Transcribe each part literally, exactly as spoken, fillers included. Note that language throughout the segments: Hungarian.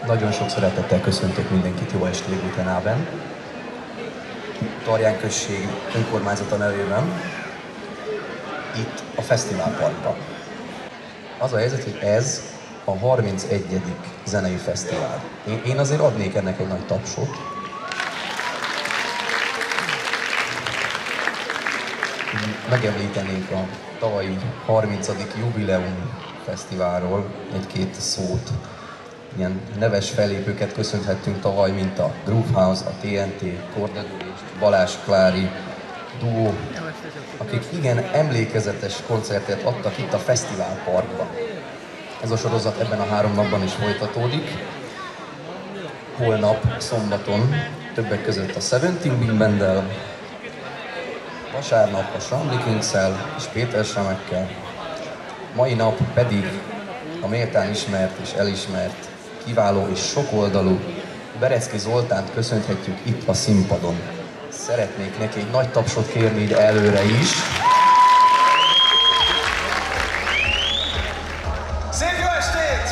Nagyon sok szeretettel köszöntök mindenkit jó est délutánában. Tarján község önkormányzata nevében, itt a Fesztiválparkban. Az a helyzet, hogy ez a harmincegyedik zenei fesztivál. Én, én azért adnék ennek egy nagy tapsot. Megemlítenék a tavalyi harmincadik jubileum fesztiválról egy-két szót. Ilyen neves fellépőket köszönhettünk tavaly, mint a Groovehouse, a té en té, Kordedülést, Balázs Klári duó, akik igen emlékezetes koncertet adtak itt a Fesztiválparkban. Ez a sorozat ebben a három napban is folytatódik. Holnap, szombaton, többek között a Seventeen Big Banddel, vasárnap a Shamli Kings-el és Péter Semekkel, mai nap pedig a méltán ismert és elismert, kiváló és sokoldalú Berecki Zoltánt köszönhetjük itt a színpadon. Szeretnék neki egy nagy tapsot kérni ide előre is. Szép jó estét!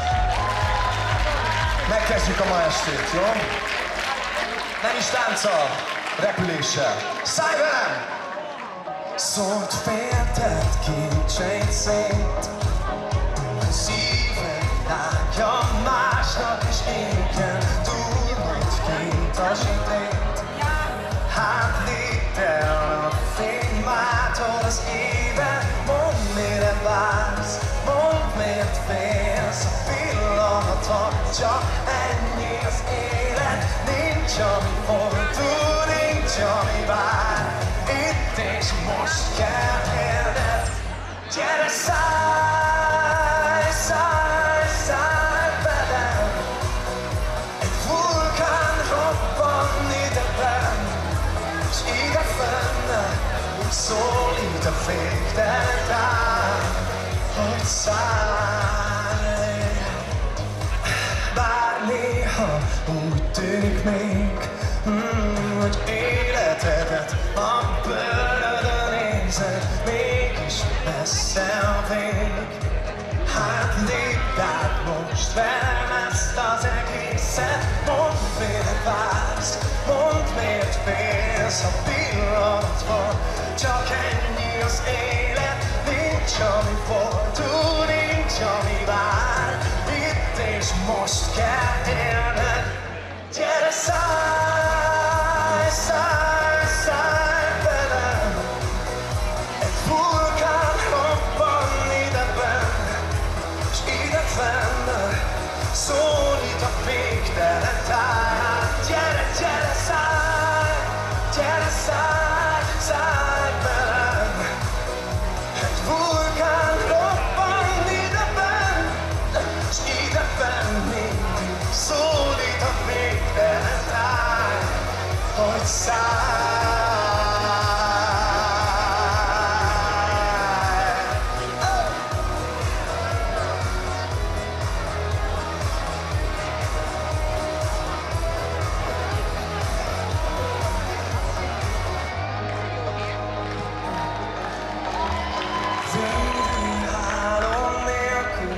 Megkezdjük a ma estét, jó? Nem is tánccal, repüléssel. Szállj velem! Szólt féltett kincseid szét, szíved látja másnak is éken, túl vagy két a zsitét. Hát lépd el a fénymától az évet, mondd mire vársz, mondd miért félsz, a pillanatok, csak ennyi az élet, nincs ami fordul, nincs ami vár, itt és most kell élned, gyere szállj, szállj, szállj velem, egy vulkán robban ideben, s ide fenne úgy szólít a végtelen tár, hogy szállj. Bár néha úgy tűnik még, mm, hogy életedet a bőrödön érzed, mégis messze a vég. Hát lépd át most velem ezt az egészet, mondd mire vársz, mondd miért félsz, a pillanat van, csak ennyi az élet, nincs ami fordul, nincs ami vár, itt és most kell élned, gyere szállj, szállj, szállj velem, egy vulkán robban ideben, s ide fenne szólít a végtelen tár, gyere, gyere szállj, gyere szállj, szállj velem, egy vulkán robban ideben, s ide fenn mindig szólít a végtelen tár, hogy szállj. Védőháló nélkül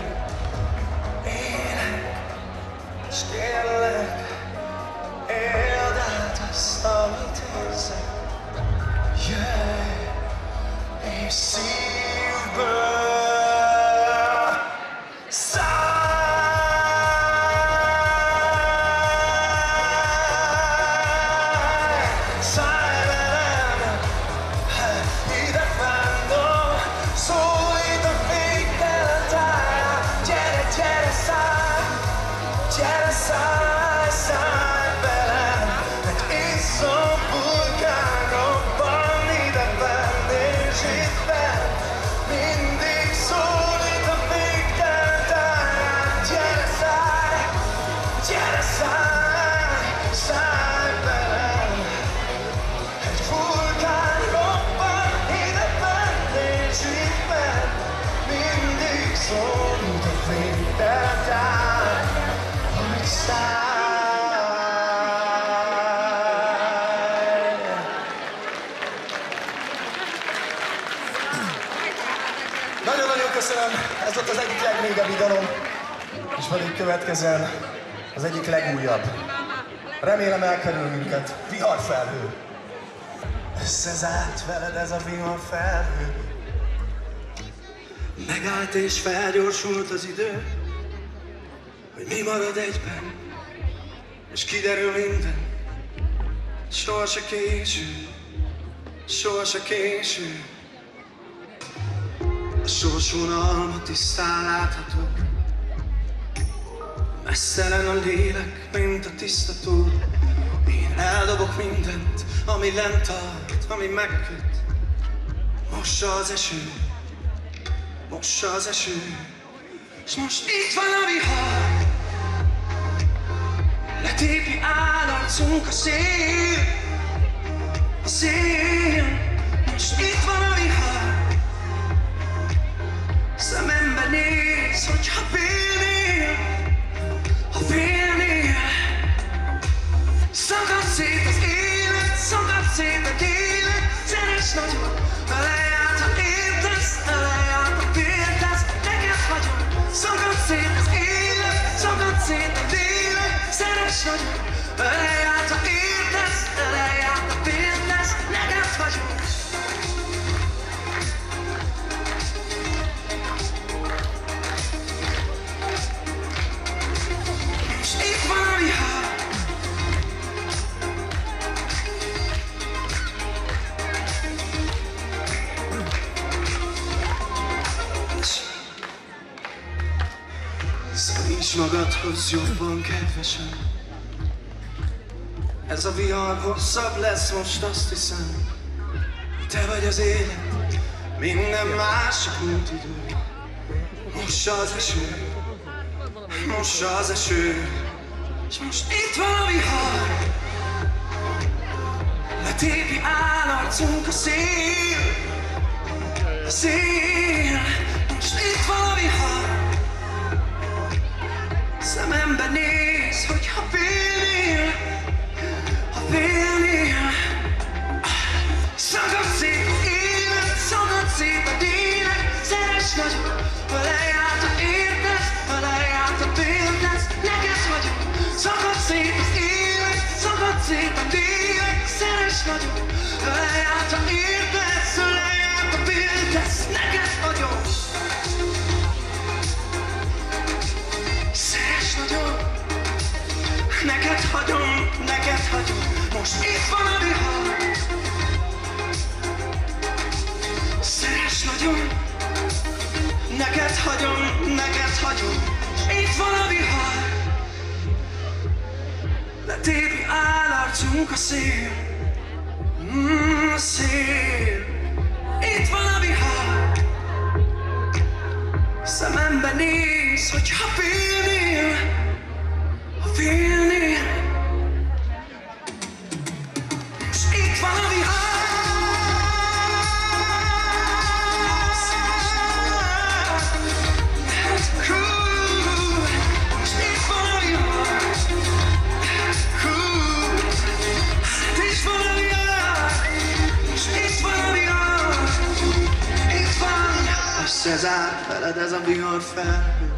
élek, s kérlek, éld át azt, amit érzek. Jöjj, és szívből szállj! Szállj velem, ide fenn, szólít a végtelen tár, gyere, gyere, szállj, gyere, szállj, szállj velem, egy izzó vulkán robban ideben, és itt benn mindig szólít a végtelen tár, gyere, szállj, gyere, szállj, szállj velem, egy vulkán robban ideben, és itt benn mindig szólít a végtelen tár, hogy szállj. Nagyon-nagyon köszönöm, ez volt az egyik legmégebb idalom, és pedig következzen Az egyik legújabb. Remélem elkerül minket. Viharfelhő. Összezárt veled ez a viharfelhő. Megállt és felgyorsult az idő, hogy mi marad egyben, és kiderül minden. Soha se késő, soha se késő. A sors vonalma tisztán látható. Messzelen a lélek, mint a tiszta tó. Én eldobok mindent, ami lent tart, ami megköt. Mossa az eső, mossa az eső. S most itt van a vihar, letépi állarcunk a szél, a szél. Most itt van a vihar, szemembe néz, hogyha félnél, ha félnél. Szakad szét az élet, szakad szét a élet. Szeress nagyon, eleját, ha értesz, eleját, ha féltesz, neked vagyok. Szakad szét az élet, szakad szét a lélek. Szeress nagyon, eleját, ha értesz, eleját, ha féltesz, neked vagyok. Szólíts magadhoz jobban, kedvesem. Ez a vihar hosszabb lesz most, azt hiszem. Te vagy az élet, minden más csak múlt idő. Mossa az eső, mossa az eső. És most itt van a vihar, letépi állarcunk a szél, a szél. Most itt van a vihar, szemembe néz, hogyha félnél, ha félnél. Szakad szét az élet, szakad szét a lélek. Szeress nagyon, eleját, ha értesz, eleját, ha féltesz, neked vagyok. Szakad szét az élet, szakad szét a lélek. Szeress nagyon, eleját, ha értesz, eleját, ha féltesz, neked vagyok. Neked hagyom, neked hagyom, most itt van a vihar. Szeress nagyon, neked hagyom, neked hagyom, itt van a vihar. Letépi állarcunk a szél, mm, a szél. Itt van a vihar, szemembe néz, hogyha félnél, ha félnél. Most itt van a vihar. Hú, most itt van a vihar. Hú, itt van a vihar. Most itt van a vihar. Itt van. Összezárt veled ez a vihar felhő.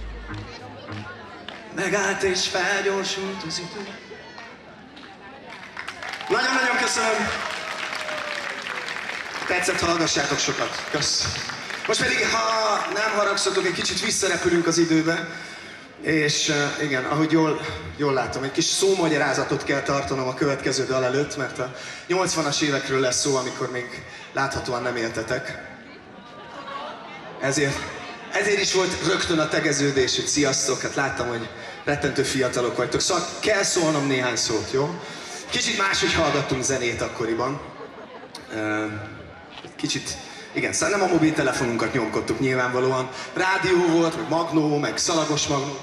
Megállt és felgyorsult az idő. Nagyon-nagyon köszönöm. Tetszett, hallgassátok sokat. Kösz. Most pedig, ha nem haragszatok, egy kicsit visszarepülünk az időbe. És uh, igen, ahogy jól, jól látom, egy kis szómagyarázatot kell tartanom a következő dal előtt, mert a nyolcvanas évekről lesz szó, amikor még láthatóan nem éltetek. Ezért, ezért is volt rögtön a tegeződés, hogy sziasztok, hát láttam, hogy rettentő fiatalok vagytok, szóval kell szólnom néhány szót, jó? Kicsit máshogy hallgattunk zenét akkoriban. Kicsit, igen, szóval nem a mobiltelefonunkat nyomkodtuk nyilvánvalóan. Rádió volt, meg magnó, meg szalagos magnó.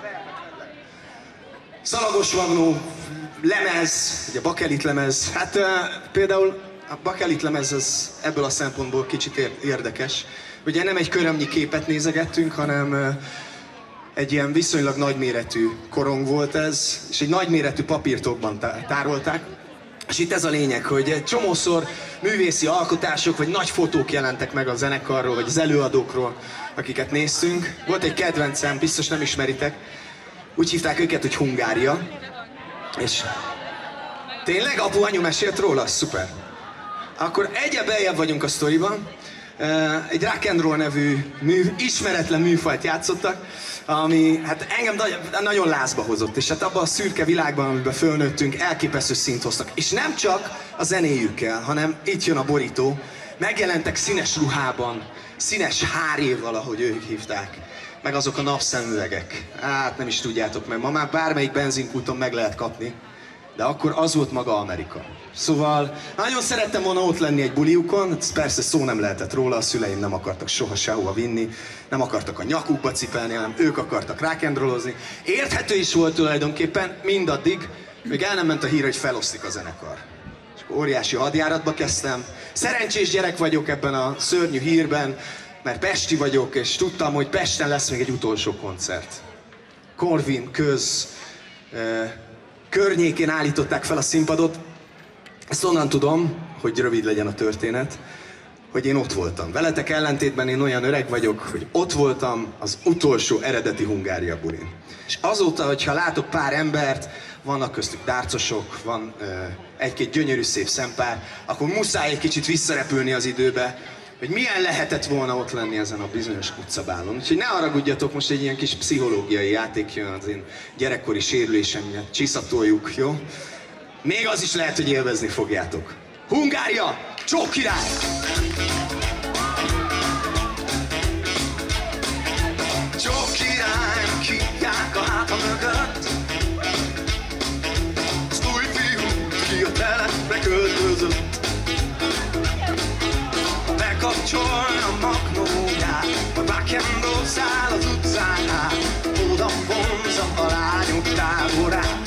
Szalagos magnó, lemez, ugye bakelit lemez. Hát például a bakelit lemez az ebből a szempontból kicsit érdekes. Ugye nem egy körömnyi képet nézegettünk, hanem egy ilyen viszonylag nagyméretű korong volt ez, és egy nagyméretű papírtokban tárolták. És itt ez a lényeg, hogy egy csomószor művészi alkotások, vagy nagy fotók jelentek meg a zenekarról, vagy az előadókról, akiket néztünk. Volt egy kedvencem, biztos nem ismeritek, Úgy hívták őket, hogy Hungária. És tényleg? Apu, anyu mesélt róla? Szuper. Akkor egyre beljebb vagyunk a sztoriban. Egy rock and roll nevű mű, ismeretlen műfajt játszottak, ami hát engem nagyon lázba hozott, és hát abban a szürke világban, amiben fölnőttünk, elképesztő szint hoztak. És nem csak a zenéjükkel, hanem itt jön a borító, megjelentek színes ruhában, színes háréval, ahogy ők hívták, meg azok a napszemüvegek. Hát nem is tudjátok, mert ma már bármelyik benzinkúton meg lehet kapni, de akkor az volt maga Amerika. Szóval nagyon szerettem volna ott lenni egy buliukon, persze szó nem lehetett róla, a szüleim nem akartak soha sehova vinni, nem akartak a nyakukba cipelni, hanem ők akartak rock'n'rollozni. Érthető is volt tulajdonképpen mindaddig, még el nem ment a hír, hogy felosztik a zenekar. És akkor óriási hadjáratba kezdtem. Szerencsés gyerek vagyok ebben a szörnyű hírben, mert pesti vagyok, és tudtam, hogy Pesten lesz még egy utolsó koncert. Corvin, Köz, eh, környékén állították fel a színpadot. Ezt onnan tudom, hogy rövid legyen a történet, hogy én ott voltam. Veletek ellentétben én olyan öreg vagyok, hogy ott voltam az utolsó eredeti Hungária bulin. És azóta, hogyha látok pár embert, vannak köztük dárcosok, van uh, egy-két gyönyörű szép szempár, akkor muszáj egy kicsit visszarepülni az időbe, hogy milyen lehetett volna ott lenni ezen a bizonyos utcabálon. Úgyhogy ne haragudjatok, most egy ilyen kis pszichológiai játék jön az én gyerekkori sérülésem miatt. Csiszatoljuk, jó? Még az is lehet, hogy élvezni fogjátok. Hungária! Csók király! Csók királynak hívják a háta mögött. Az új fiú, ki a telepre költözött. Bekapcsolja a magnóját, majd rock'n'roll-szál az utcán át, oda vonza a lányok táborát.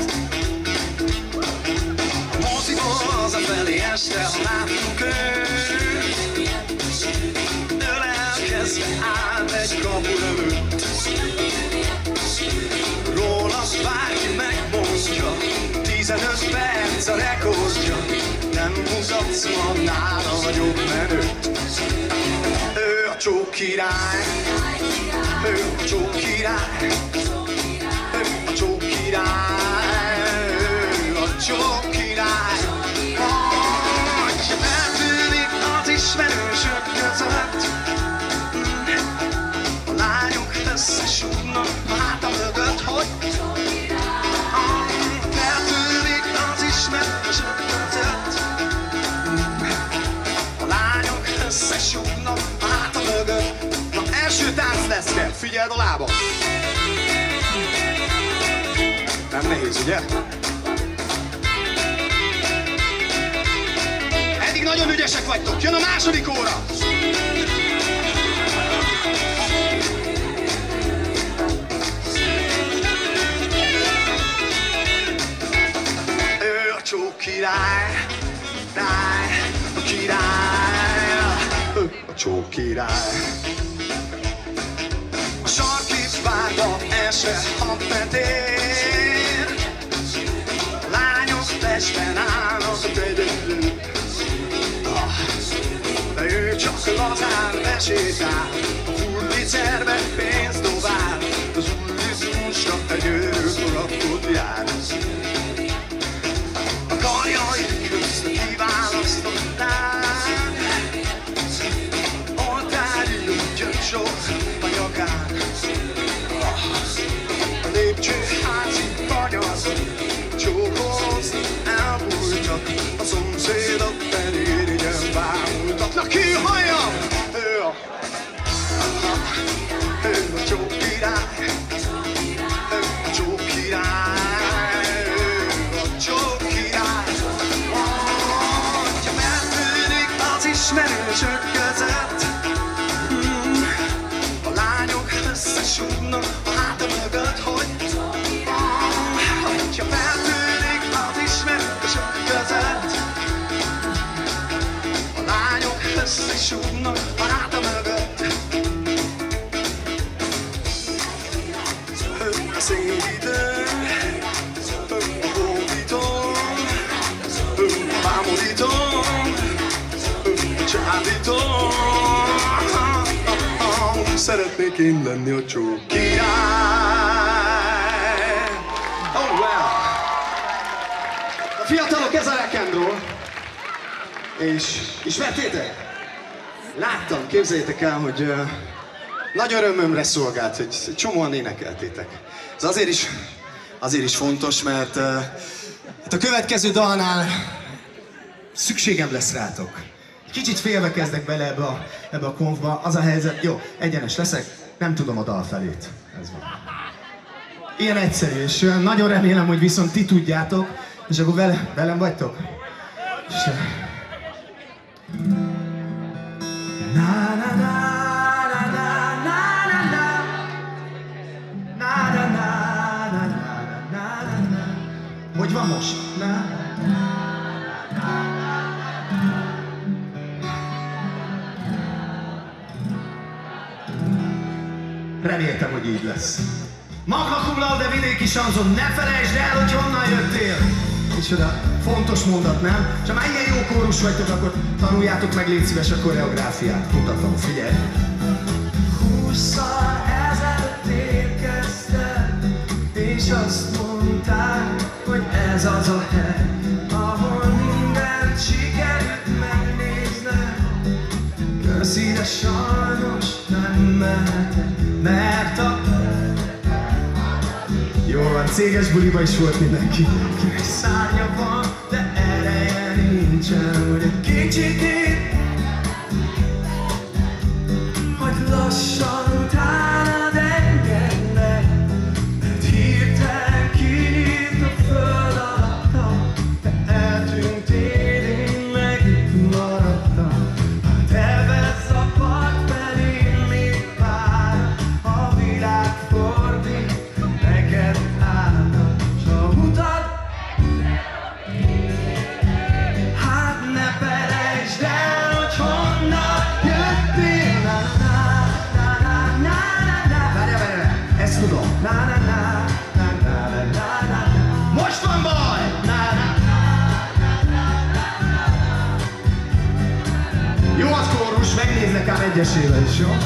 A moziból hazafelé este, ha láttuk őt, ölelkezve állt egy kapu előtt. Róla bárki megmondja, tizenöt perc a rekordja, nem mutatsz ma nála nagyobb menőt. Ő a csók király, ő a csók király, ő a csók király, ő a csók király. Hogyha eltűnik az ismerősök között, a lányok összesúgnak a háta mögött, hogy eltűnik az ismerősök között, a lányok összesúgnak a háta mögött. Na, első tánc lesz, kell, figyeld a lábam! Nem nehéz, ugye? Eddig nagyon ügyesek vagytok, jön a második óra! Ő a csók király, király, a király, ő a csók király. A sarki várba esve hadvetér, a lányok testben állnak a tegyedül. De ő csak lazán besétál, a furnicerbe pénzt dobál, az ullizmusra egy őrkorakot jár. A karjai közt kiválasztották, oltári úgyön sok a nyakán. A lépcsőházi banyazok csókolózni elbújtak, a szomszédok pedig igen bámultak. Na ki halljam? Ő a... Ő a csók király, ő a csók király, ő a csók király. Hogyha eltűnik az ismerősök között, a lányok összesúgnak a háta mögött, hogy hogyha feltűnik az ismerősök között, a lányok összesúgnak a háta mögött. Ő a szédítő, ő a hódító, ő a bámulító, ő a csábító. Szeretnék én lenni a csók király. Fiatalok, ez a rock and roll. És ismertétek? Láttam, képzeljétek el, hogy uh, nagy örömömre szolgált, hogy csomóan énekeltétek. Ez azért is, azért is fontos, mert uh, hát a következő dalnál szükségem lesz rátok. Kicsit félve kezdek bele ebbe a, ebbe a konfba. Az a helyzet, jó, egyenes leszek, nem tudom a dal felét. Ez van. Ilyen egyszerű, és uh, nagyon remélem, hogy viszont ti tudjátok, és akkor vele, velem vagytok? És, uh, Na na na na na na na na na na na na na na. Hogy van most? Na. Reméltem, hogy így lesz. Magna cum laude vidéki sanzon, ne felejtsd el, hogy honnan jöttél! Micsoda fontos mondat, nem? És ha már ilyen jó kórus vagytok, akkor tanuljátok meg, légy szíves, a koreográfiát. Mutatom, figyelj! Hússzal ezelőtt érkeztem, és azt mondták, hogy ez az a hely, ahol mindent sikerült megnéznem. Köszi, de sajnos nem mehetek, mert a... Jó van, céges buliba is volt mindenki. Kinek szárnya van, de ereje nincsen, hogy egy kicsit itt, hogy lassan utánad engednek, mert hirtelen kinyílt a föld alattam, te eltűntél, én meg itt maradtam. Hát elvesz a part felé, még vár, a világ fordít, neked állna, s a utat, hát ne felejtsd el, hogy honnan jöttél. Na na na na na na. Várjál, várjál, ezt tudom. Na na na na na na na na. Most van baj! Na na. Jó az kórus, megnéznek ám egyesével is, jó?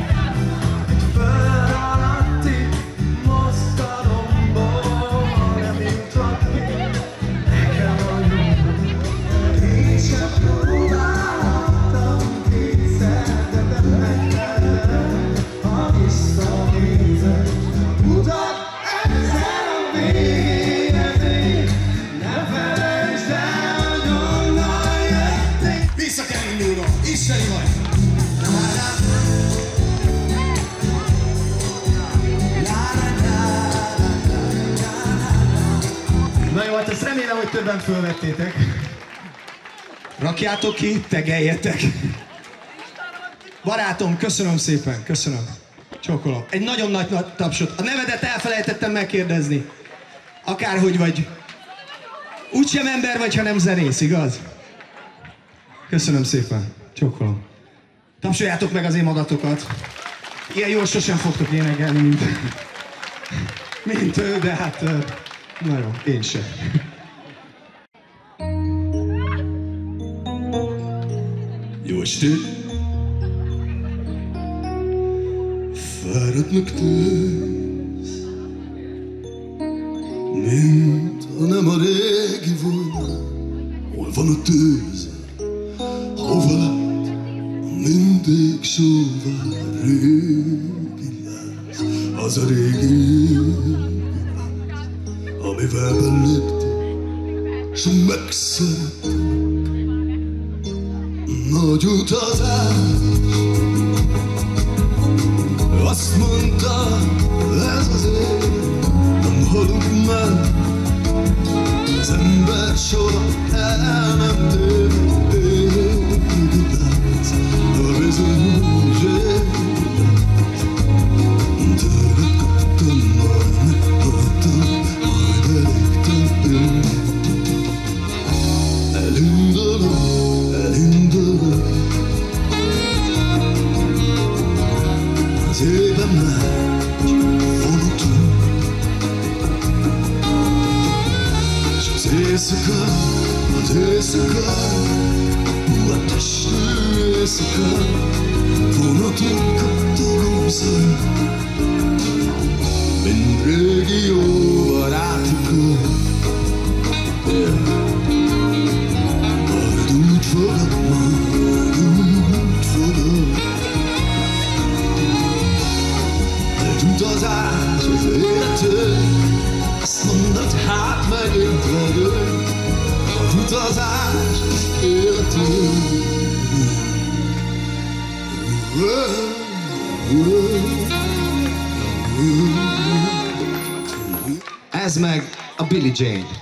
Isteni vagy! Na jó, hát ezt remélem, hogy többen fölvettétek. Rakjátok ki, tegeljetek. Barátom, köszönöm szépen, köszönöm. Csókolom. Egy nagyon nagy tapsot. A nevedet elfelejtettem megkérdezni. Akárhogy vagy. Úgysem ember vagy, ha nem zenész, igaz? Köszönöm szépen. Csókolom. Tapsoljátok meg az én magatokat. Ilyen jól sosem fogtok énekelni, mint, mint ő, de hát... Na jó, én sem. Jó estét! Fáradtnak tűz, mint ha nem a régi volna. Hol van a tűz? Hova lett mindig sóvár régi láz? Az a régi láz, amivel beléptem, s megszerettem. Nagy utazás, azt mondta, ez az élet, nem halunk meg. Az ember soha el nem tér. A bizonyos élet, tőled kaptam, majd meghaltam, majd elégtem én. Elindulok, elindulok, az éven megy vonatom, s az éjszaka, az éjszaka, a testű éjszaka, vonaton kattogózom, mind régi jó barátokkal. Yeah. utazás az életünk, azt mondod, hát megint vagyunk. Az utazás az életünk. Ez meg a Billie Jane.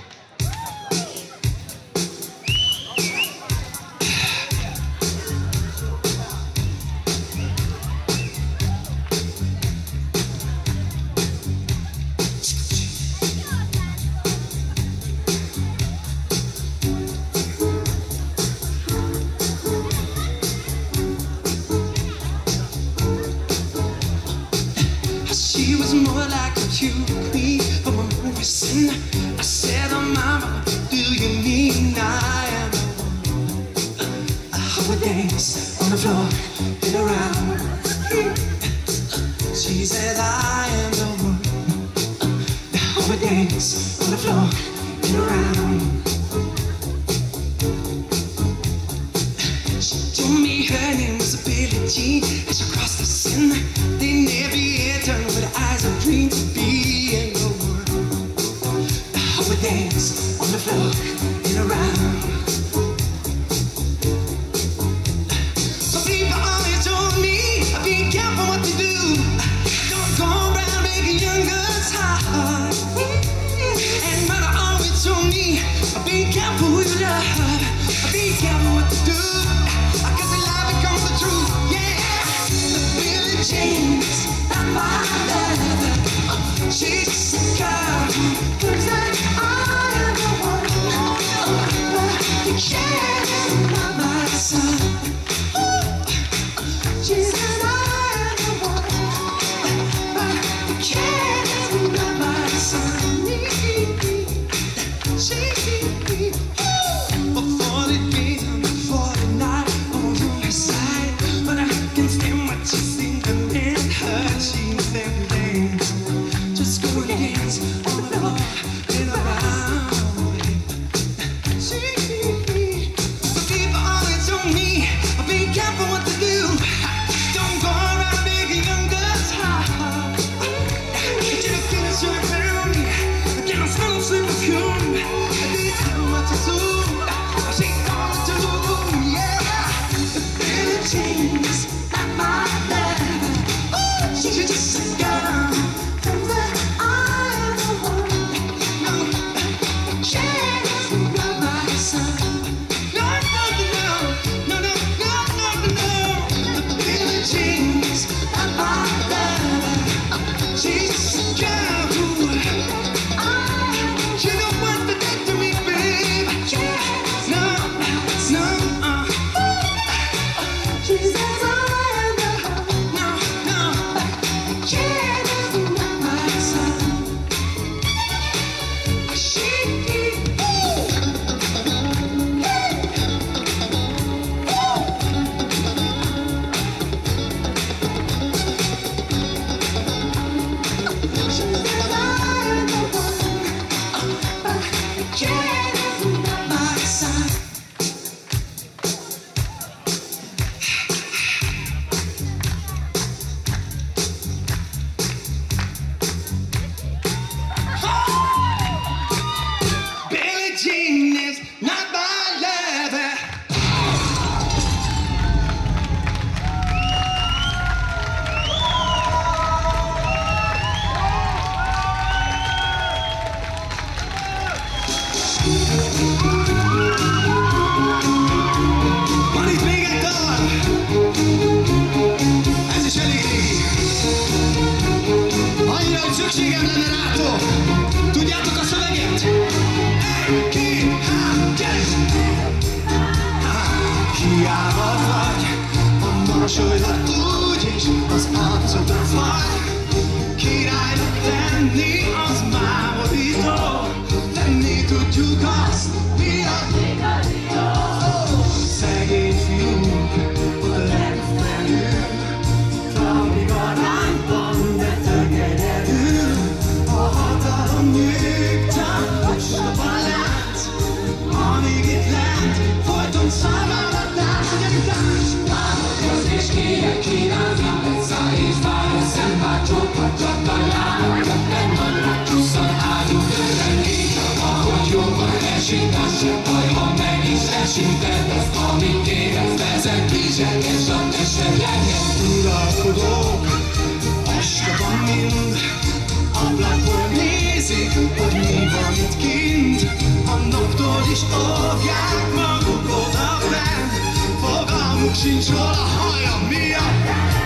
She was more like a cute queen from a movie scene. I said, oh mama, do you mean I am the one? I would dance on the floor, get around. She said, I am the one. I would dance on the floor, get around. She told me her name was Billie Jean. As she crossed the sin, they never yet turned with eyes of dream to be in the world. I would dance on the floor and around. Some people always told me, be careful what you do. Don't go around making young girls hard. And mother always told me, be careful who you love. Be careful what you do. Cause in life becomes the truth, yeah. The Billie Jean's not my love. She's just a girl who's like, I am the one. But you can't love my son. She said, I am the one. But you can't love my son. She, before the game, before the night, on your side. But I can stand what you sing and her. She's everything. Just go dance on the floor and around. She, but people always told me, be careful what to do. Don't go around making young girls hard. Get your finish your family. Get a smell of sleep with you. What to do? She gonna do, yeah. The Billie Jean's not my love. She's just a girl from the I am the one. No, can't love my son. No, no, no, no, no, no, no, no. The Billie Jean's not my love. She's just a girl who she don't want to get to me, babe. No, no, uh. She says I am the one. No, no, can't love my son. She, Billie Jean is not my lover. Van itt még egy dal. Ez is elég régi. Annyira, hogy szükségem lenne rátok. Tudjátok a szöveget? Egy, két, három, gyere! Hiába vagy, a mosolyod úgyis az arcodra vagy. Királynak lenni az mámorító. Tenni tudjuk azt, mi az igazító. Szegény fiúk, oda legfelül, amíg a lángban de tögedezül. A hatalom nyugtan, ostoban lát, amíg itt lent, folyton számára tánc, ugye tánc. Támogasz és kérek, kínálj, minden száj. gondolkodok, este van mind, ablakból nézik, hogy mi van itt kint. A naptól is óvják maguk oda bent, fogalmuk sincs róla, hallja miatt.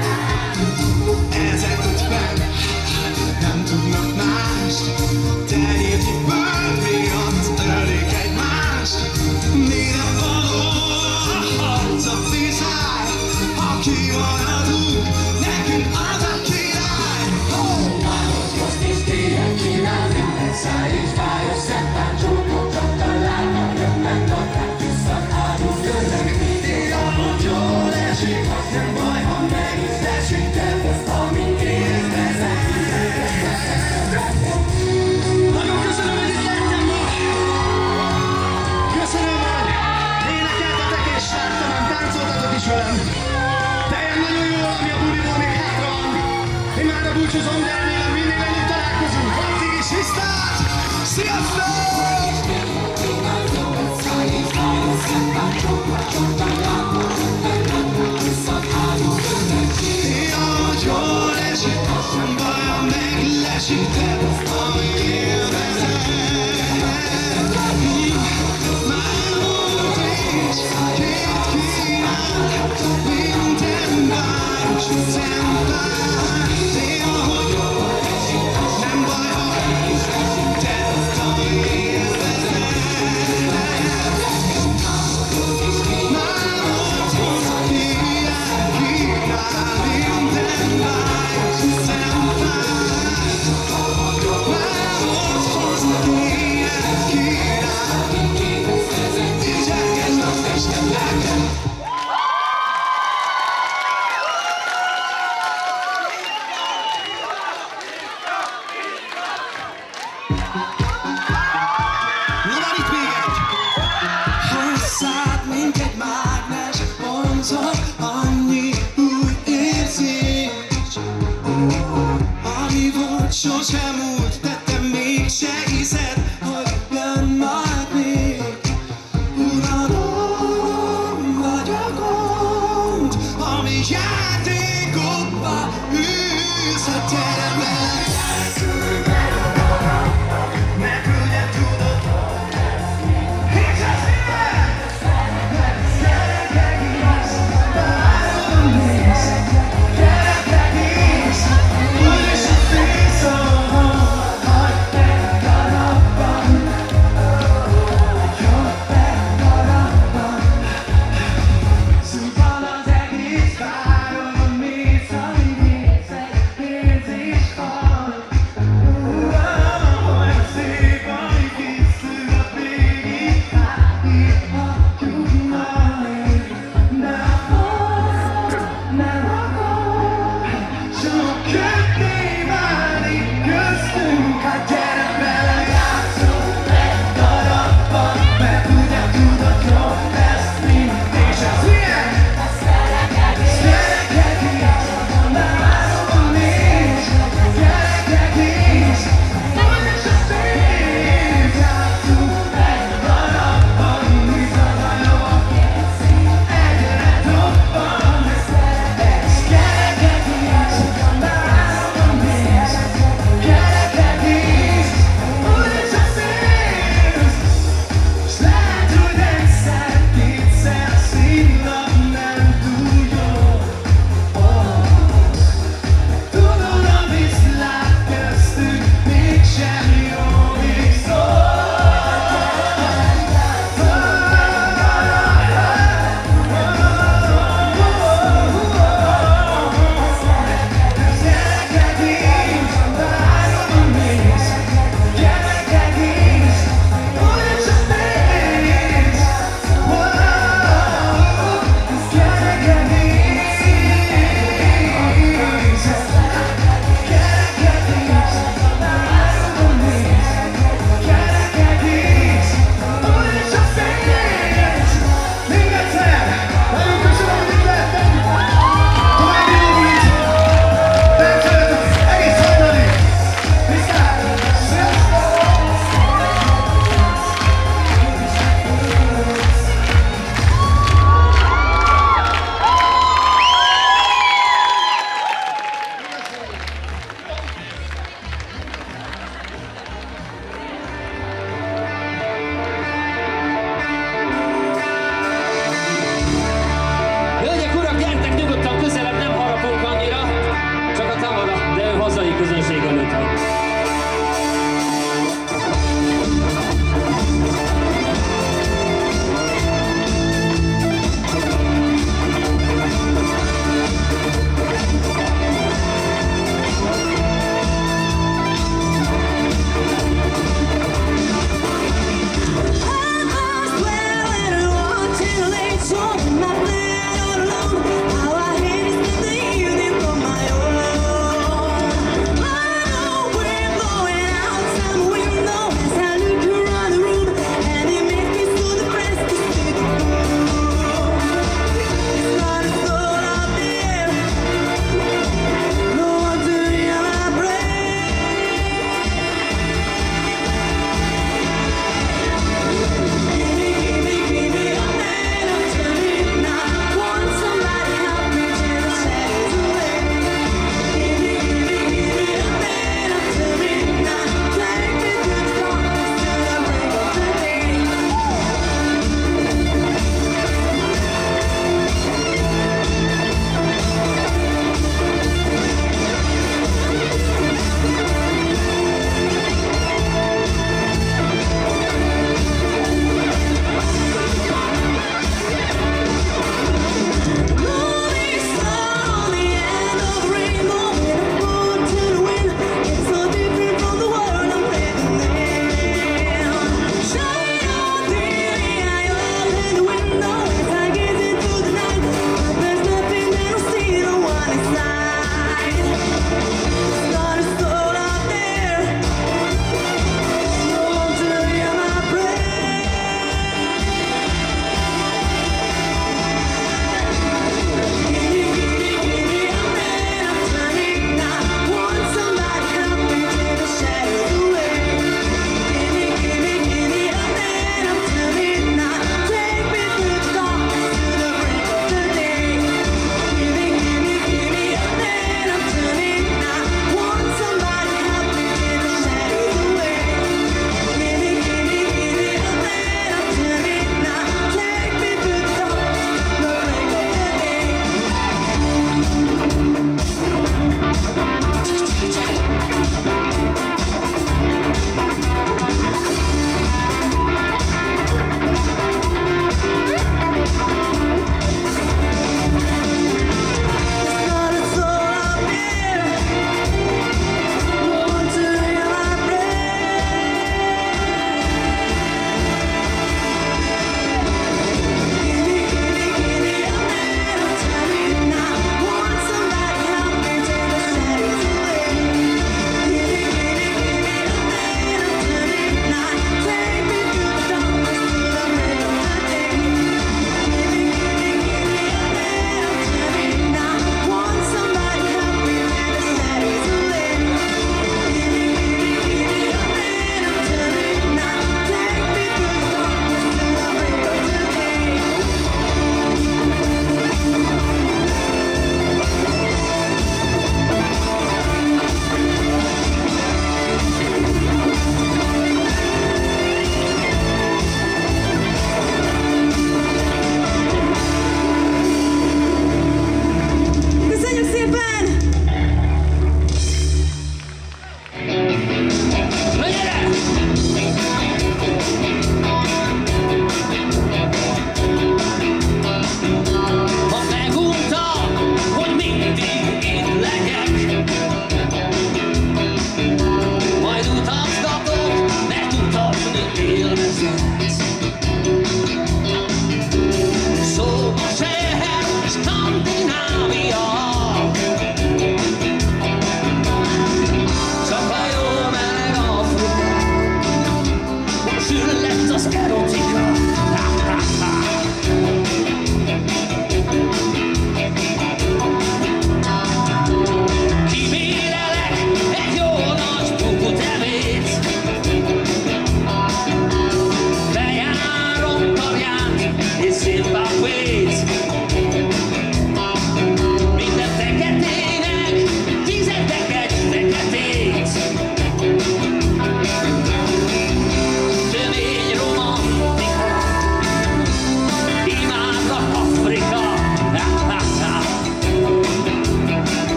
Ezek ott fenn nem tudnak mást, tenyérnyi bőr miatt ölik egymást. Mire való a harc a viszály, ha kimaradunk, nekünk az a király. Nálad most is télen kínál, minden száj és fájos szempán csókot csapta lábban, jönnek adták vissza, hárul jönnek. Hogy jól esik, az nem baj, ha meg is esik, de azt, amit érzek. Nagyon köszönöm, hogy itt lettem ma! Köszönöm, hogy énekeltetek és láttam, táncoltatok is velem. Teljesen nagyon jó, ami a buliból még hátra van. Én már a búcsúzom, de remélem minél előbb találkozunk. Addig is viszlát! Sziasztok! Hogy jól esik, nem baj, ha meglesik, de ami élvezet. Már volt is két kínál, minden város szempár. Néha, hogy jól esik, nem baj, ha meglesik, de ami élvezet. Már volt ilyen kínál, minden város szempár. Sosem múlt, tettem mégse hiszed, hogy jön majd még. Uralom vagy a gond, ami játékokba űz, ha teremel. Mert ugye tudod, és az minden, gyerekek is, várom néz, gyerekek is, úgyis a fészom, hagyj meg.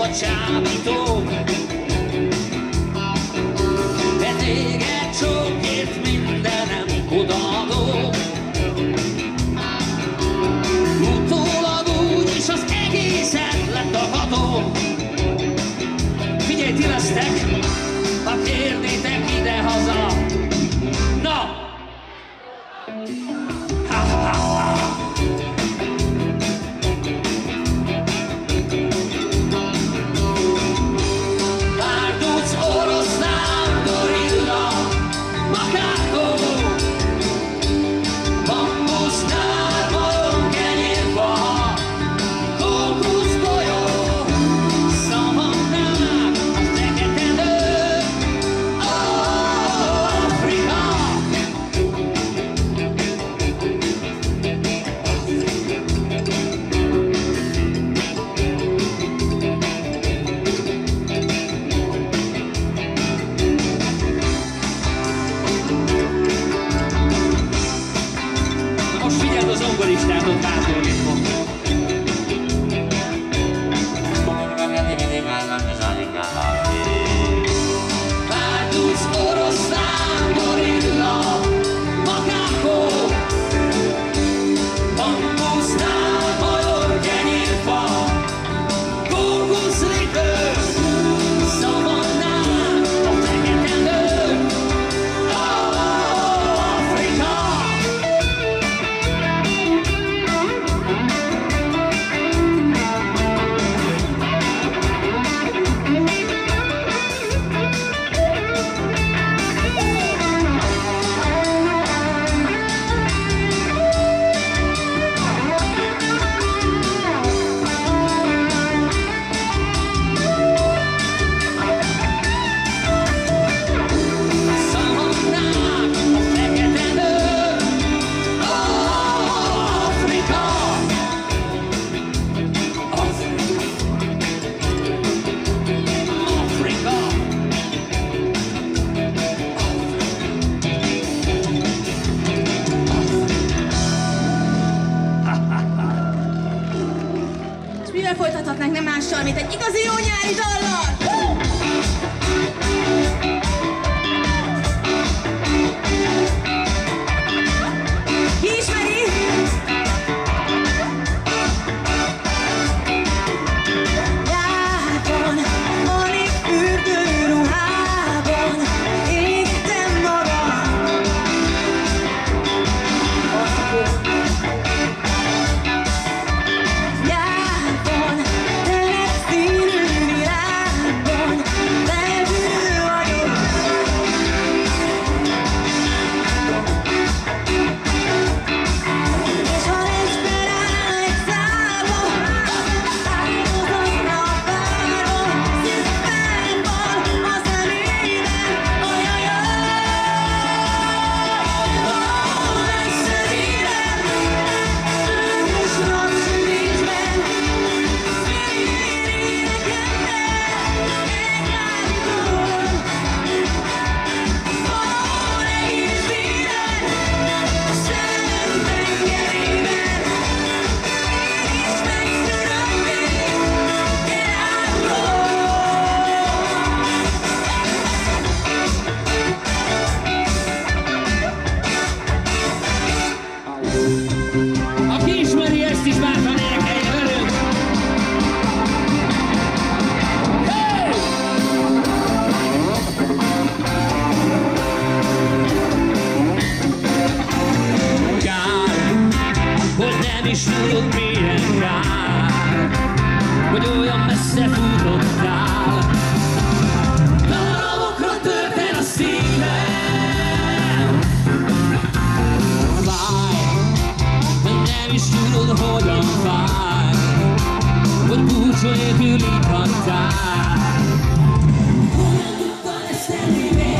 csábító. De téged csókért mindenem odaadó. Utólag úgyis az egészet letagadó. Figyelj, ti lesztek, ha kérdétek ide-haza. Na! Ha-ha-ha! Bárduc, oroszlán, gorilla, makákó, bambusznál, majom, kenyérfa, kókuszgolyó, szavannák, a feketedő, Afrika. Most figyeld az zongoristát, ott hátul mit mond. Bárduc, oroszlán, gorilla, makákó, bambusznál, majom, kenyérfa, kókuszlikőr, szavannák, a feketedő, Afrika. Szavannák, a feketedő, Afrika. Afrika. És mivel folytathatnánk nem mással, mint egy igazi jó nyári dallal? Ki ismeri? Jágon, alig fürdőruhában égtem magam. Jágon, telep színű világban felbűnő vagyok. És ha lesz feláll egy szálba, álmodoznak várom, szívben van a szemében, ajajaj. Hol lesz az élet, álmos napsütésben, szűri nekem te, egy lángolom. Hol egész élet, a szemem tengerében, én is megtudom még, én Aki ismeri ezt is, bátran énekelje velünk! Hey! Kár, hogy nem is tudod, milyen kár, hogy olyan messze futottál. Darabokra törten a szívem. Fáj, hogy nem is tudod, hogyan fáj, hogy búcsú nélkül így hagytál. Hogyan tudtad ezt elérni?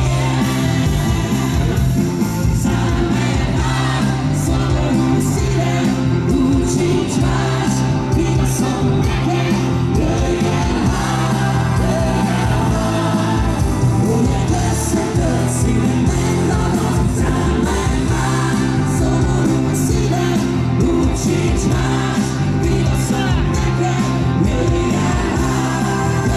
Szállj már, szomorú szívem, úgy sincs más, vigaszom neked, jöjj el hát, jöjj el hát. Ugyan összetört szívem, megradott, szállj már, szomorú szívem, úgy sincs más, vigaszom neked, jöjj el hát.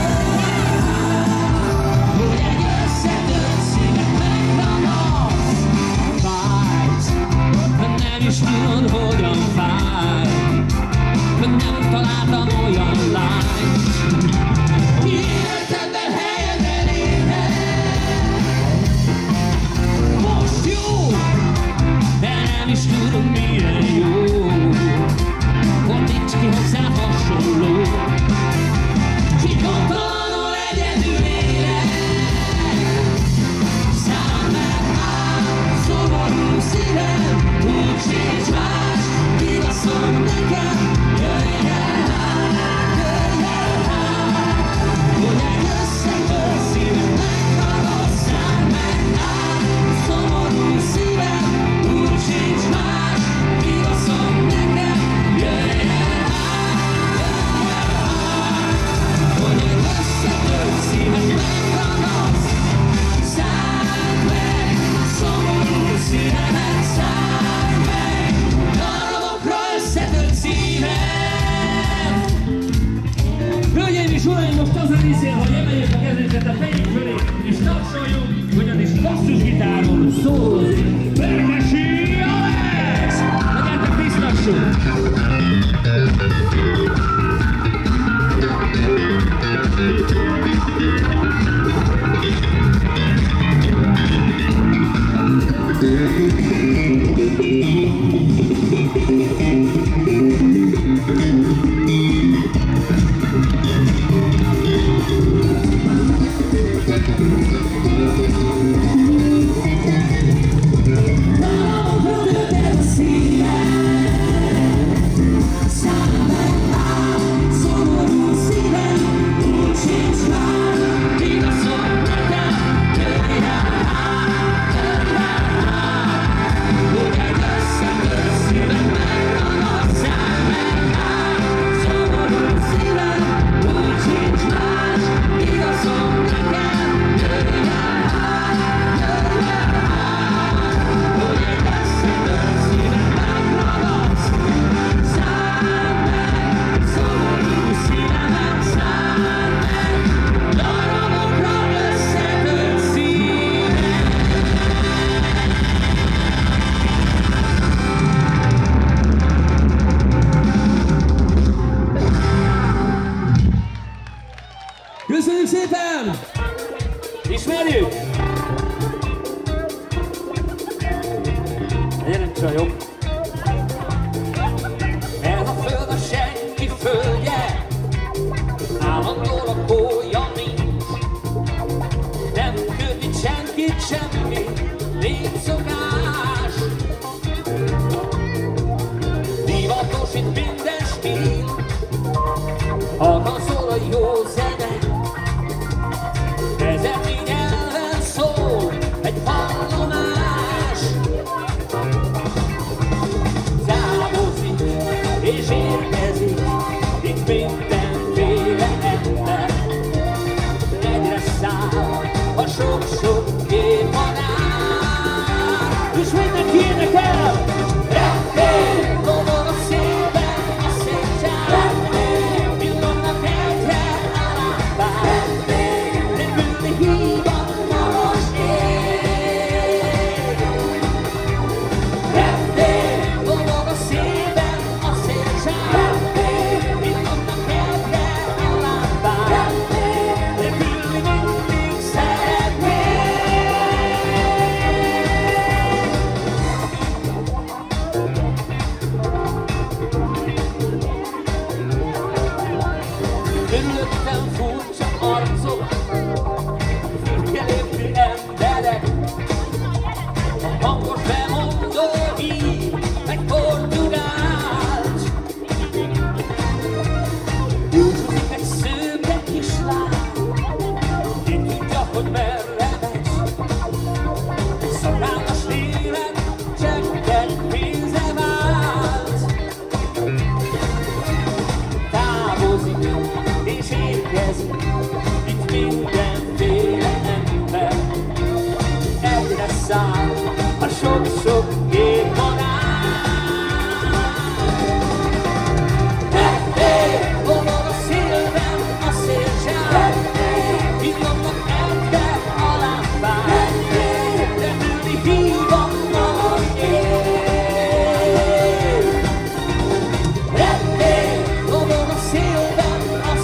és uraim, most az a részén, hogy emeljük a kezünket a fejünk fölé, és tapsoljunk, ugyanis basszusgitáron szólózik Berkesi Alex! Legyetek biztassuk! Köszönjük szépen! Ismerjük? Gyerünk csajok! Ez a föld a senki földje, állandó lakója nincs. Nem köt itt senkit semmi, nincs szokás. Divatos itt minden stíl, halkan szól a jó zene. Ezernyi nyelven szól egy vallomás. Távozik és érkezik itt mindenféle ember. Egyre száll a sok-sok képmanár. És mindenki énekel! Reptél, dobog szépen a szétcsár. Villognak egyre a lámpák. Hív a magas ég. Reptél, dobog a szélben a szélcsár. Villognak egyre a lámpák. Repülni mindig szeretnék. Körülöttem furcsa arcok, fürkelépő emberek, hangos bemondó hív, megfordulált. Búcsúzik egy szőke kislány, ki tudja, hogy merre megy. Szakállas élet, cseppet pénze vált. Távozik és érkezik itt mindenféle ember. Egyre száll a sok-sok képmanár. Reptél, dobog a szélben a szélcsár. Villognak egyre a lámpák. Repülni hív a magas ég. Reptél, dobog a szélben a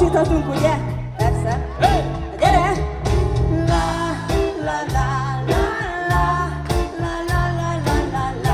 Gyorsíthatunk, ugye? Persze. Hey! Gyere! La, la, la, la, la, la, la, la, la, la, la.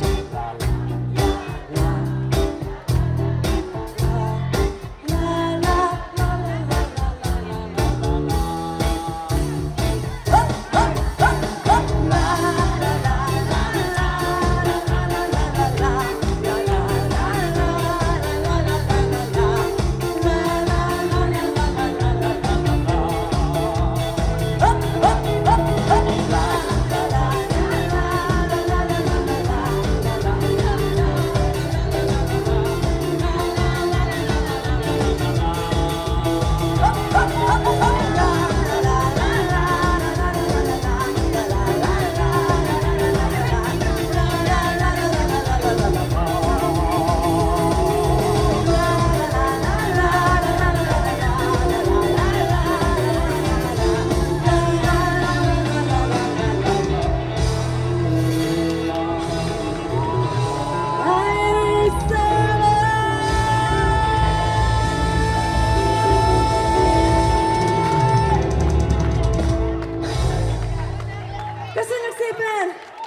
Köszönjük szépen!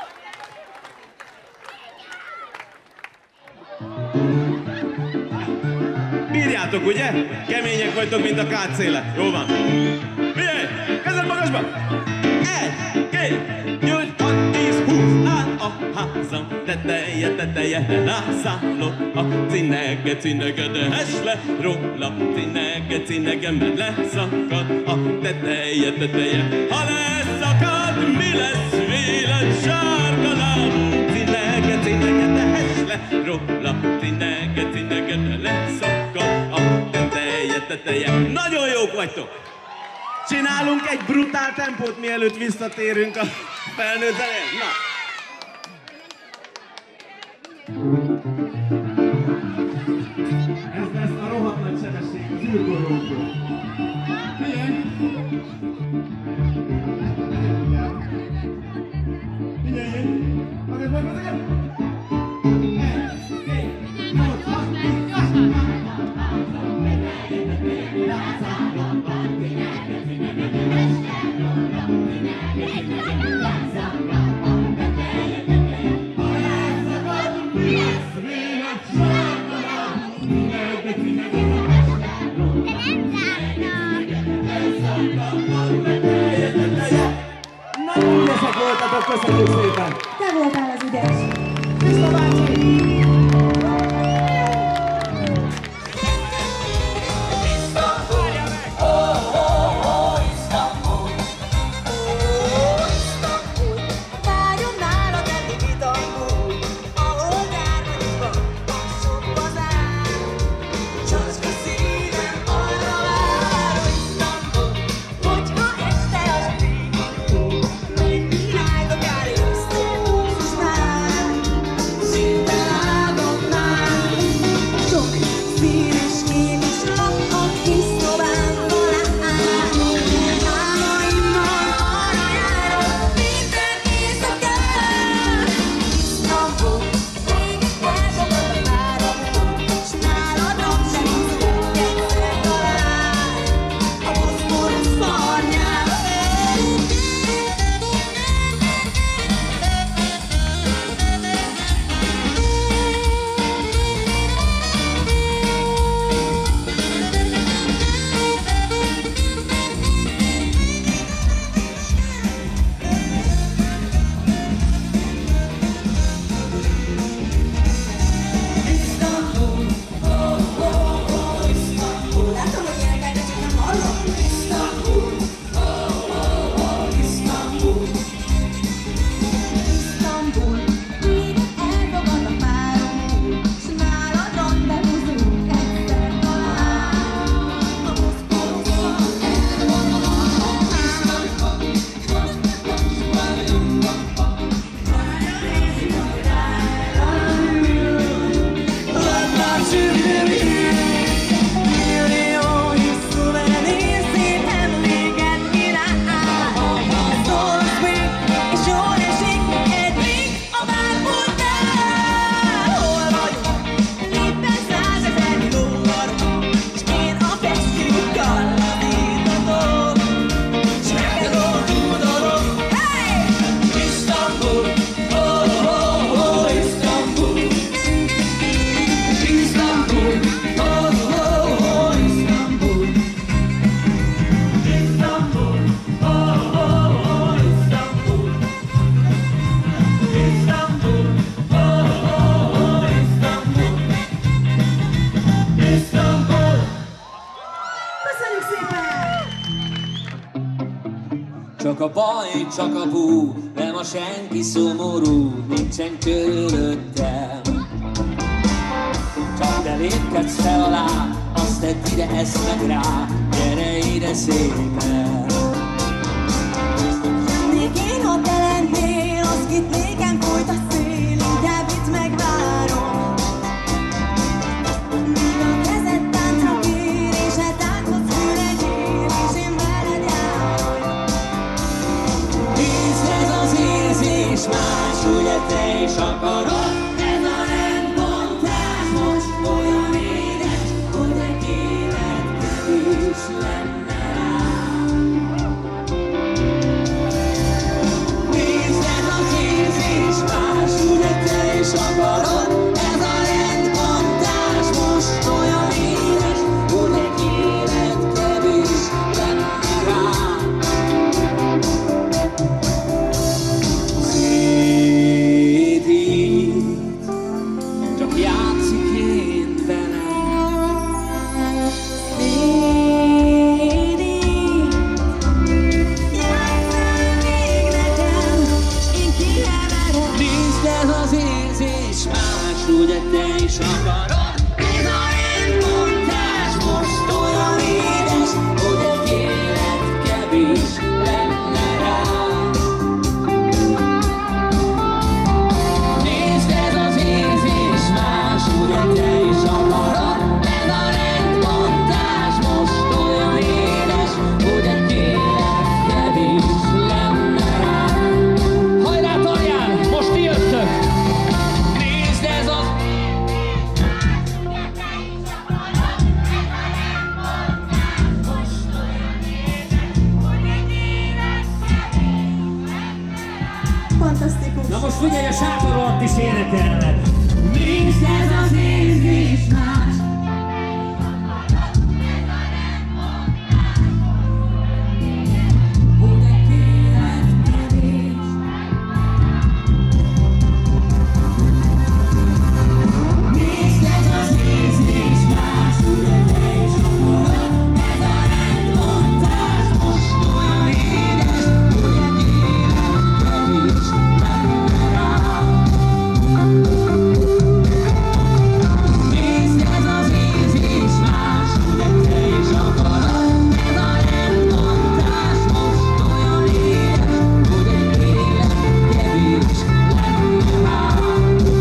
Bírjátok, ugye? Kemények vagytok, mint a kátszéle. Jó van. Figyelj! Kezed magasba! Egy, két, nyolc, hat, tíz, húsz. Áll a házam teteje, teteje, lelászálok a cinege, cinege, de hes le róla. Cinege, cinege, mert leszakad a teteje, teteje. Ha leszakad, mi lesz vélet sárga lábú? Cinege, cinege, de hes le róla. Cinege, cinege, de leszakad a teteje, teteje. Nagyon jók vagytok! Csinálunk egy brutál tempót, mielőtt visszatérünk a felnőtt elén. Na! Ez lesz a rohadt nagy sebesség az űrgolyókról. Figyelj! Figyelj! Magad meg, magad meg! Nagyon ügyesek voltatok, köszönjük szépen! Te voltál az ügyes! Krista bácsi! Hol vagyunk? Éppen százezer lóval, és én a festő Csak a baj, csak a bú, nem a senki szomorú, nincsen körülöttem. Csak te lépkedsz fel alá, azt tedd ide, ezt meg rá, gyere ide szépen. Még én, ha te lennél, az kit nékem folyt a szél, inkább itt megvárom. Míg a kezed táncra kér, és e táncot fülegyél, és én veled járok. Nézd, ez az érzés más, ugye te is akarod. Ez a rendbontás most olyan édes, hogy egy élet kevés lenne rám. Nézd, ez az érzés más, ugye te is akarod. Ez a rendbontás most olyan édes, hogy egy élet kevés lenne rám. Csak játszik én velem. Szédít, játsszál még nekem, én kiheverem. Nézd, ez az érzés más, ugye te is akarod. Ez a rendbontás most olyan édes, hogy egy élet kevés lenne rám. Nézd, ez az érzés más, ugye te is akarod. Ez a rendbontás most olyan édes, hogy egy élet kevés lenne rám. Hajrá, Tarján, most ti jöttök! Nézd, ez az... Fantasztikus. Na most figyelj, a sátor alatt is énekelnek. Nézd, ez az érzés más. Hogy egy élet kevés. Nézd, ez az érzés más, ugye te is akarod. Ez a rendbontás most olyan édes, hogy egy élet kevés lenne rám. Nézd, ez az érzés más, ugye te is akarod. Ez a rendbontás most olyan édes, hogy egy élet kevés lenne rám.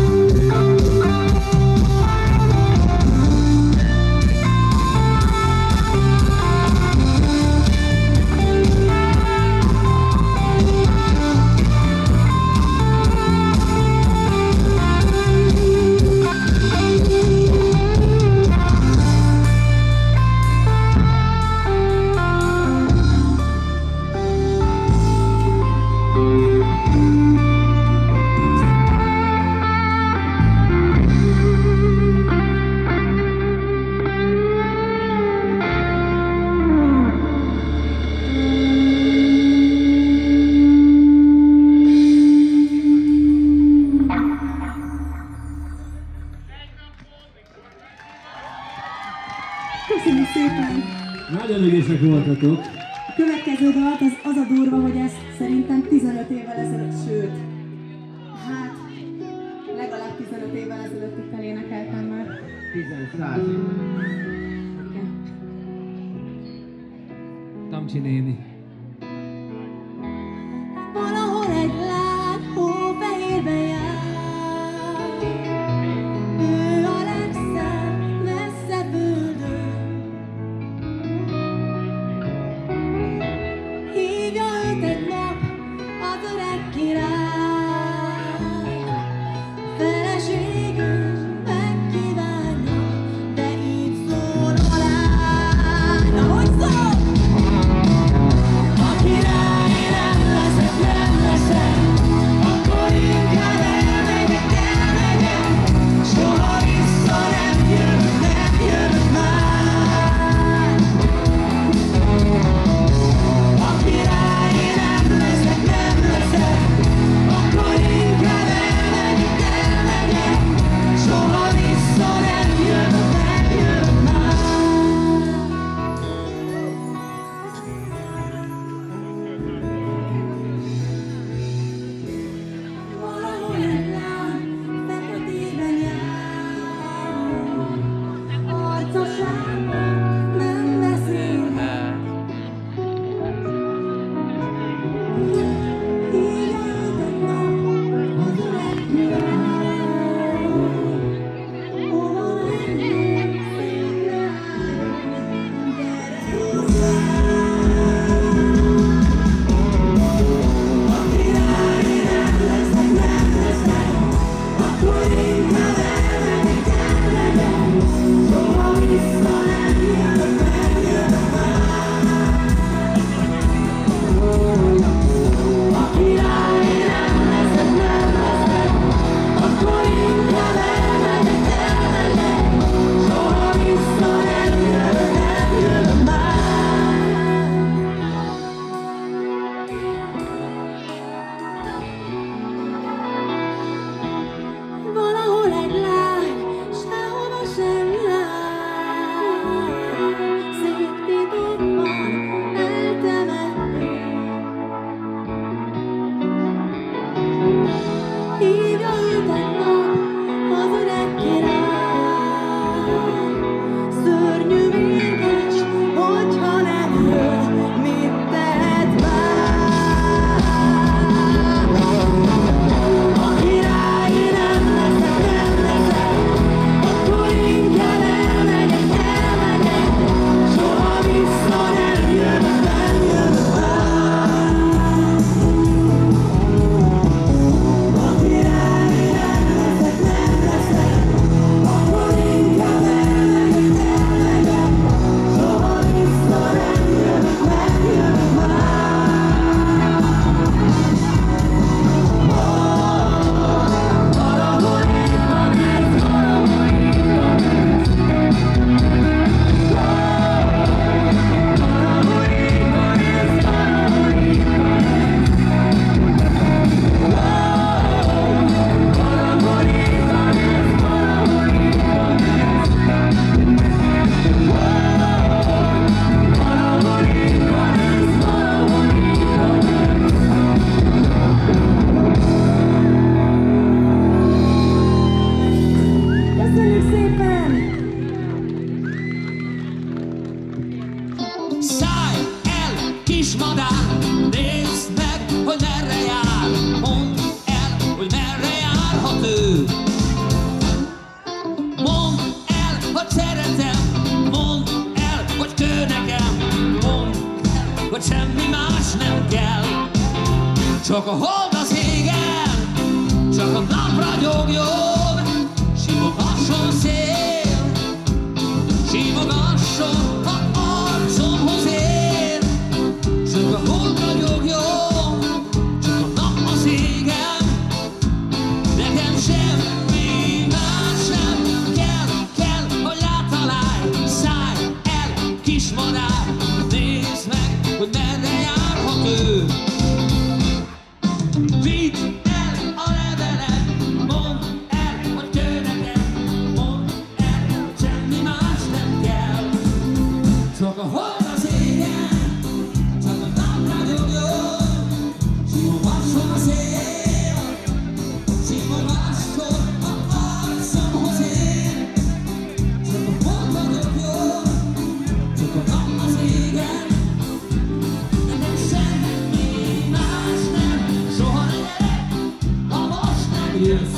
Köszönjük szépen. Nagyon ügyesek voltatok. A következő dalt az, az a durva, hogy ezt szerintem tizenöt évvel ezelőtt, sőt, hát legalább tizenöt évvel ezelőtt itt elénekeltem már. Tizenszáz. Tamcsi néni. Valahol egy lány hófehérbe jár, ő a legszebb, messze földön. Hívja őt egy nap az öreg király, feleségül megkívánja, de így szól a lány. Na, hogy szól? Szörnyű mégis, hogyha nem jön, mit tehet már? A király nem leszek, nem leszek, akkor inkább elmegyek, elmegyek, soha vissza nem jövök, nem jövök már. A király nem leszek, nem leszek, akkor inkább elmegyek, elmegyek, soha vissza nem jövök, nem jövök már. Valahol itt van ez, valahol itt van ez. Valahol itt van ez, valahol itt van ez. Valahol itt van ez, valahol itt van ez. Valahol itt van ez, valahol itt van ez. Köszönjük szépen! Szállj el, kis madár, nézd meg, hogy merre jár. Mondd el, hogy merre járhat ő. Mondd el, hogy szeretem. Mondd el, hogy kő nekem. Mondd el, hogy semmi más nem kell. Csak a hold az égen, csak a nap ragyogjon. Simogasson szél, simogasson, ha arcomhoz ér. Csak a hold ragyogjon, csak a nap az égen. Nekem semmi más nem kell, kell, hogy rátalálj. Szállj el, kis madár, nézd meg, hogy merre járhat ő. Vidd el a levelet, mondd el, hogy kő nekem. Mondd el, hogy semmi más nem kell. Csak a hold az égen, csak a nap ragyogjon. Simogasson a szél, simogasson, ha arcomhoz ér. Csak a hold ragyogjon, csak a nap az égen. Nekem semmi más nem, soha ne gyere, ha most nem jössz.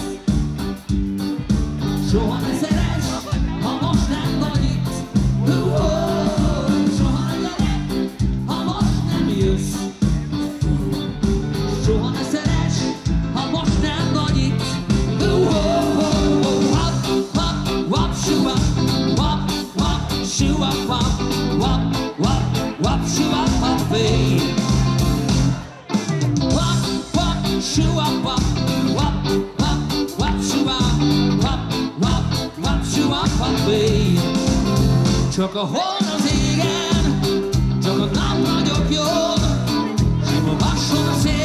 Soha ne szeress, ha most nem vagy itt. Uh-oh. Soha ne gyere, ha most nem jössz. Soha ne szeress, ha most nem vagy itt. Uh-oh. Wap, wap, wap, shoo-wap. Wap, wap, shoo-wap, wap. Wap, wap, wap, shoo-wap, wap, babe. Wap, wap, shoo-wap, wap. Wap, wap, wap, shoo-wap. Wap, wap, wap, shoo-wap, wap, babe. Csak a hold az égen, csak a nap ragyogjon. Simogasson a szél,